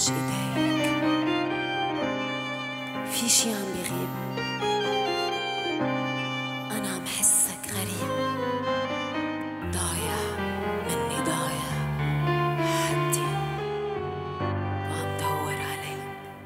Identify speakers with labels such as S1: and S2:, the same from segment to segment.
S1: مش ايديك. في شي عم بيغيب، أنا عم حسك غريب، ضايع مني ضايع حدي وعم دور عليك.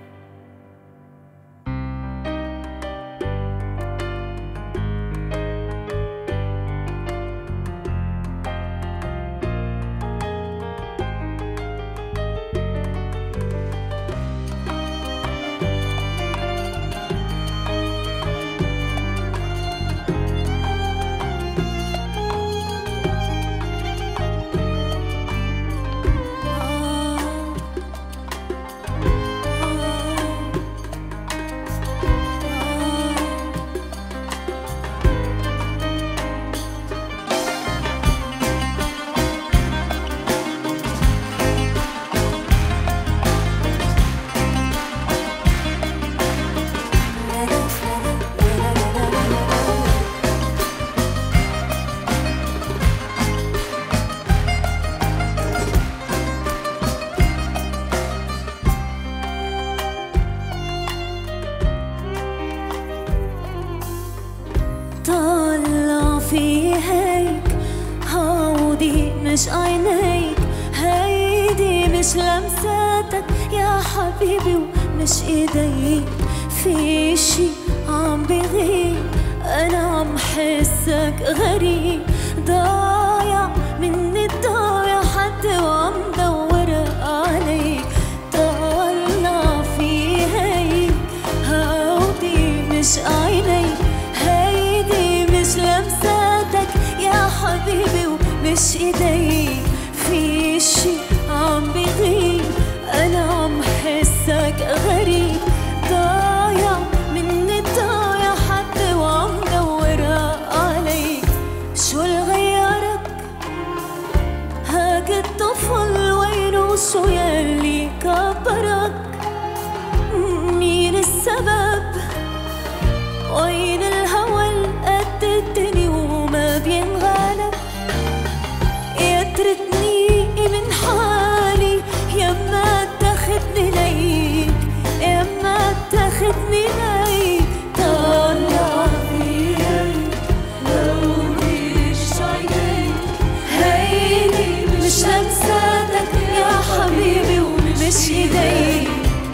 S1: طلع في هيك هودي مش عينيك، هيدي مش لمساتك يا حبيبي ومش ايديك. في شي عم بغيب، انا عم حسك غريب، ضايع مني ضايع حتى وعم دور عليك. طلع في هيك هودي مش عينيك، مش لمساتك يا حبيبي ومش ايديك. في شي عم بغيب، انا عم حسك غريب، ضايع مني ضايع حتى وعم دور عليك. شو اللي غيرك هاك الطفل وينه؟ شو يلي كبرك؟ مين السبب؟ وين الهوى قد الدنيا وما بينغلب؟ يتركني من حالي يما تاخدني ليك، يما تاخدني ليك. طلع فيك لو مش عينيك، هيدي مش لمساتك يا حبيبي ومش ايديك.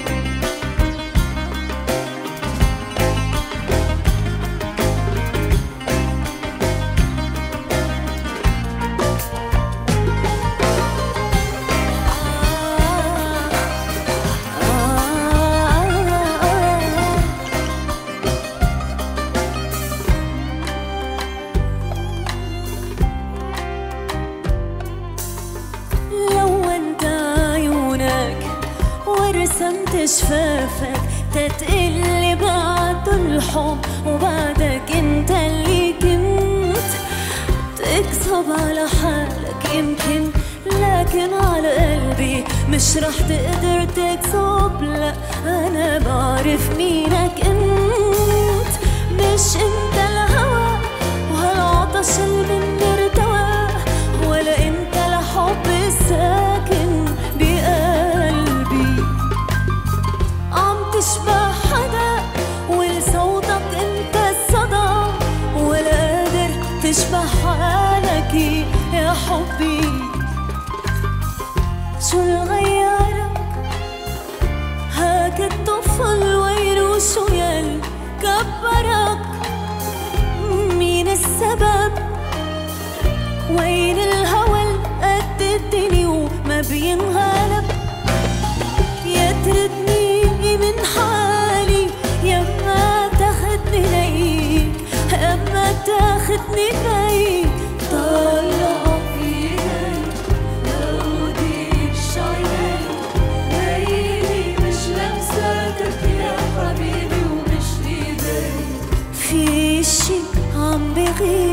S1: رسمت شفافك تتقلي بعد الحب، وبعدك انت اللي كنت تكذب على حالك يمكن، لكن على قلبي مش رح تقدر تكذب. لا انا بعرف مينك انت، مش انت الهوى وهالعطش اللي مني ارتوى، ولا انت الحب الساكن بقلبي. عم تشبه حدا ولصوتك انت الصدى، ولا قادر تشبه حالك يا حبي. شو اللي غيرك هاك الطفل وينه؟ شو يلي كبرك؟ مين السبب؟ وين الهوى قد الدنيا وما بينغلب؟ يطردني من حالي يما تاخدني ليك، يما تاخدني ليك. طلع فيك لو ديش عينيك، هيدي مش لمساتك يا حبيبي ومش ايديك. في شي عم بغيب،